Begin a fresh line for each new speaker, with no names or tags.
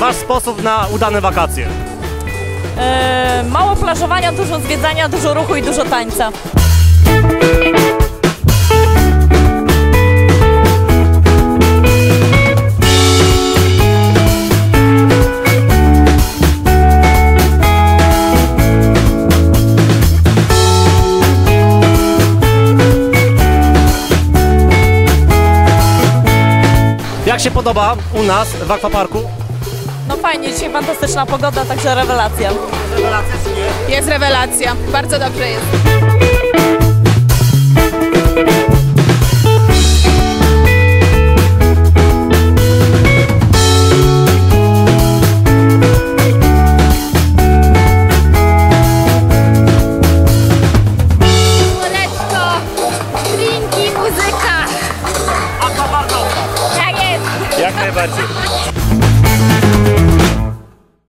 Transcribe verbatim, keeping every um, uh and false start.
Wasz sposób na udane wakacje?
Yy, mało plażowania, dużo zwiedzania, dużo ruchu i dużo tańca.
Jak się podoba u nas w akwaparku?
No fajnie, dzisiaj fantastyczna pogoda, także rewelacja.
Rewelacja czy nie?
Jest rewelacja, bardzo dobrze jest. Słoneczko, drinki, muzyka.
Akwapark.
Tak jest.
Jak najbardziej.